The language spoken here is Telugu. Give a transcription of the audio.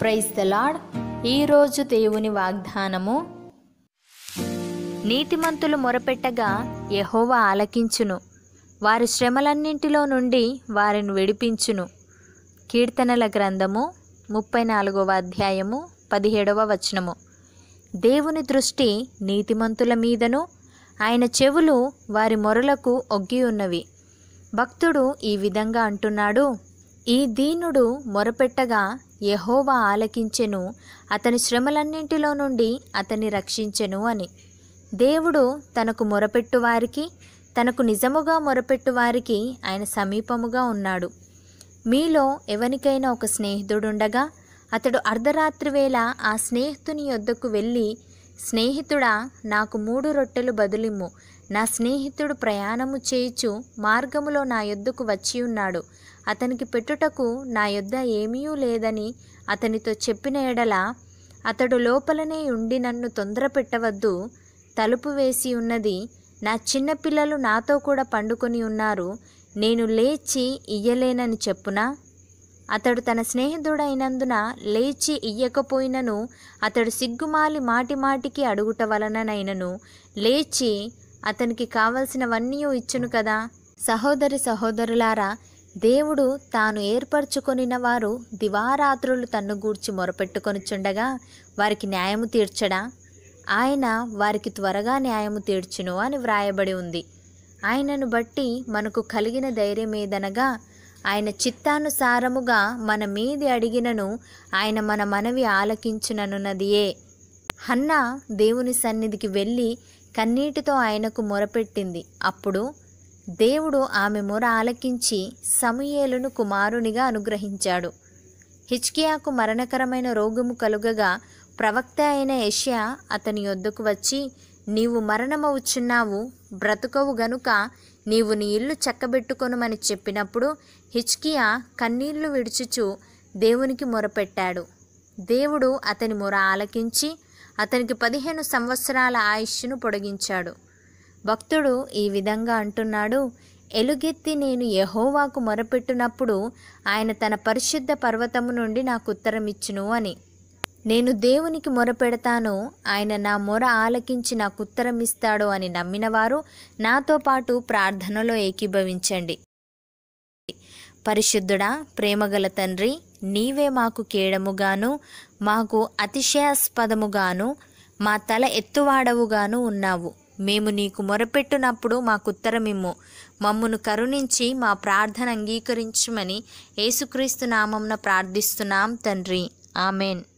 Praise the lord. ఈరోజు దేవుని వాగ్దానము, నీతిమంతులు మొరపెట్టగా యెహోవా ఆలకించును, వారి శ్రమలన్నింటిలో నుండి వారిని విడిపించును. కీర్తనల గ్రంథము 34వ అధ్యాయము 17వ వచనము. దేవుని దృష్టి నీతిమంతుల మీదను, ఆయన చెవులు వారి మొరలకు ఒగ్గి ఉన్నవి. భక్తుడు ఈ విధంగా అంటున్నాడు, ఈ దీనుడు మొరపెట్టగా యెహోవా ఆలకించెను, అతని శ్రమలన్నింటిలో నుండి అతన్ని రక్షించెను అని. దేవుడు తనకు మొరపెట్టు వారికి, తనకు నిజముగా మొరపెట్టు వారికి ఆయన సమీపముగా ఉన్నాడు. మీలో ఎవరికైనా ఒక స్నేహితుడుండగా అతడు అర్ధరాత్రి వేళ ఆ స్నేహితుని యొద్దకు వెళ్ళి, స్నేహితుడా, నాకు 3 రొట్టెలు బదులిమ్ము, నా స్నేహితుడు ప్రయాణము చేయుచు మార్గములో నా యొద్దకు వచ్చి ఉన్నాడు, అతనికి పెట్టుటకు నా యొద్ద ఏమీ లేదని అతనితో చెప్పిన ఎడల, అతడు లోపలనే ఉండి నన్ను తొందర పెట్టవద్దు, తలుపు వేసి ఉన్నది, నా చిన్నపిల్లలు నాతో కూడా పండుకొని ఉన్నారు, నేను లేచి ఇయ్యలేనని చెప్పునా? అతడు తన స్నేహితుడైనందున లేచి ఇయ్యకపోయినను, అతడు సిగ్గుమాలి మాటిమాటికి అడుగుట వలననైనను లేచి అతనికి కావలసినవన్నీ ఇచ్చును కదా. సహోదరి సహోదరులారా, దేవుడు తాను ఏర్పరచుకొనిన వారు దివారాత్రులు తన్ను గూర్చి మొరపెట్టుకొనుచుండగా వారికి న్యాయము తీర్చడా? ఆయన వారికి త్వరగా న్యాయము తీర్చును అని వ్రాయబడి ఉంది. ఆయనను బట్టి మనకు కలిగిన ధైర్యమేదనగా, ఆయన చిత్తానుసారముగా మన మీది అడిగినను ఆయన మన మనవి ఆలకించుననున్నదియే. హన్నా దేవుని సన్నిధికి వెళ్ళి కన్నీటితో ఆయనకు మొరపెట్టింది. అప్పుడు దేవుడు ఆమె మొర ఆలకించి సమూయేలును కుమారునిగా అనుగ్రహించాడు. హిజ్కియాకు మరణకరమైన రోగము కలుగగా ప్రవక్త అయిన యెషయా అతని యొద్దకు వచ్చి, నీవు మరణమవుచున్నావు, బ్రతుకవు గనుక నీవు నీ ఇల్లు చక్కబెట్టుకొనుమని చెప్పినప్పుడు హిజ్కియా కన్నీళ్లు విడుచుచు దేవునికి మొరపెట్టాడు. దేవుడు అతని మొర ఆలకించి అతనికి 15 సంవత్సరాల ఆయుష్ను పొడిగించాడు. భక్తుడు ఈ విధంగా అంటున్నాడు, ఎలుగెత్తి నేను యెహోవాకు మొరపెట్టినప్పుడు ఆయన తన పరిశుద్ధ పర్వతము నుండి నాకు ఉత్తరమిచ్చును అని. నేను దేవునికి మొరపెడతాను, ఆయన నా మొర ఆలకించి నాకు ఉత్తరమిస్తాడు అని నమ్మినవారు నాతో పాటు ప్రార్థనలో ఏకీభవించండి. పరిశుద్ధుడా, ప్రేమగల తండ్రి, నీవే మాకు కేడముగాను, మాకు అతిశయాస్పదముగాను, మా తల ఎత్తువాడవుగాను ఉన్నావు. మేము నీకు మొరపెట్టునప్పుడు మాకుత్తరమిమ్ము. మమ్మును కరుణించి మా ప్రార్థన అంగీకరించుమని యేసుక్రీస్తు నామమున ప్రార్థిస్తున్నాం తండ్రి. ఆమెన్.